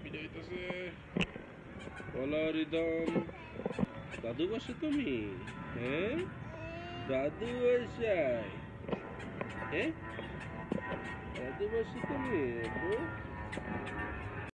পিঠা হইতাছে। বলো রিদম, দাদু বসে তুমি? হ্যাঁ, দাদু বসায়। হ্যাঁ, দাদু বসে তুমি?